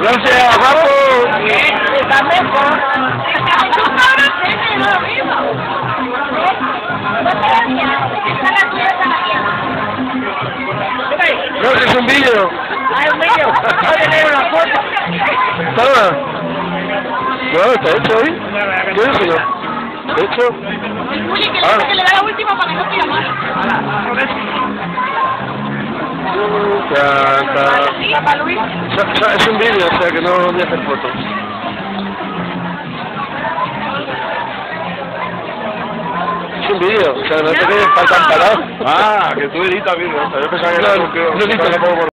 Gracias, guapo. No, es un vídeo. Ah, es un vídeo. No tener una foto. ¿Está? No, está hecho hoy. ¿Qué es eso? ¿Está hecho? Que le da la última para que no tire más. Es un vídeo, o sea que no voy a hacer fotos. Es un vídeo, o sea, no te quedes faltan parados. Ah, que tú editas vídeos. Yo pensaba que no, era no edito.